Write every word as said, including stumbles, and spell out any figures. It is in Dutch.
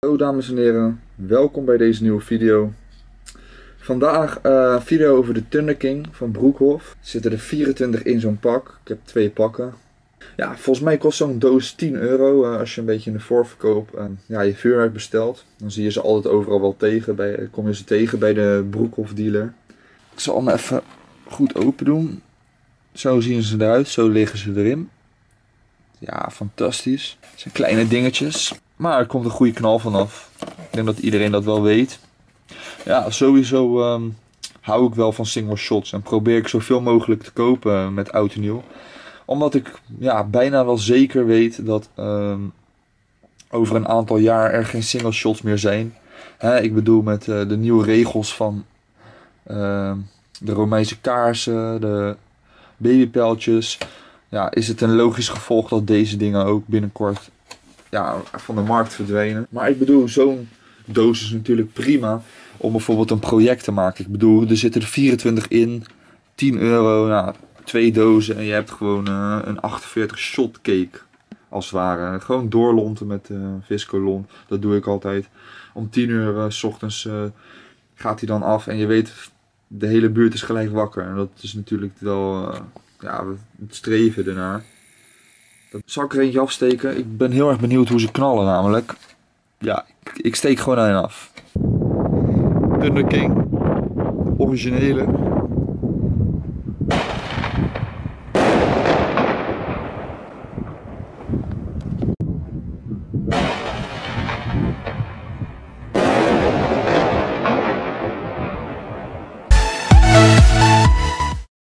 Hallo dames en heren, welkom bij deze nieuwe video. Vandaag een uh, video over de Thunder King van Broekhoff. Er zitten er vierentwintig in zo'n pak. Ik heb twee pakken. Ja, volgens mij kost zo'n doos tien euro uh, als je een beetje in de voorverkoop uh, ja, je vuurwerk bestelt. Dan zie je ze altijd overal wel tegen. Bij, kom je ze tegen bij de Broekhoff dealer. Ik zal hem even goed open doen. Zo zien ze eruit, zo liggen ze erin. Ja, fantastisch. Het zijn kleine dingetjes. Maar er komt een goede knal vanaf. Ik denk dat iedereen dat wel weet. Ja, sowieso um, hou ik wel van single shots. En probeer ik zoveel mogelijk te kopen met oud en nieuw. Omdat ik ja, bijna wel zeker weet dat um, over een aantal jaar er geen single shots meer zijn. Hè, ik bedoel met uh, de nieuwe regels van uh, de Romeinse kaarsen, de babypijltjes. Ja, is het een logisch gevolg dat deze dingen ook binnenkort ja, van de markt verdwenen. Maar ik bedoel, zo'n doos is natuurlijk prima om bijvoorbeeld een project te maken. Ik bedoel, er zitten er vierentwintig in, tien euro, nou, twee dozen en je hebt gewoon uh, een achtenveertig shot cake. Als het ware. Gewoon doorlonten met uh, viscolon. Dat doe ik altijd. Om tien uur uh, 's ochtends uh, gaat hij dan af en je weet, de hele buurt is gelijk wakker. En dat is natuurlijk wel uh, ja, het streven ernaar. Zal ik er eentje afsteken? Ik ben heel erg benieuwd hoe ze knallen namelijk. Ja, ik, ik steek gewoon een af. Thunder King. Originele.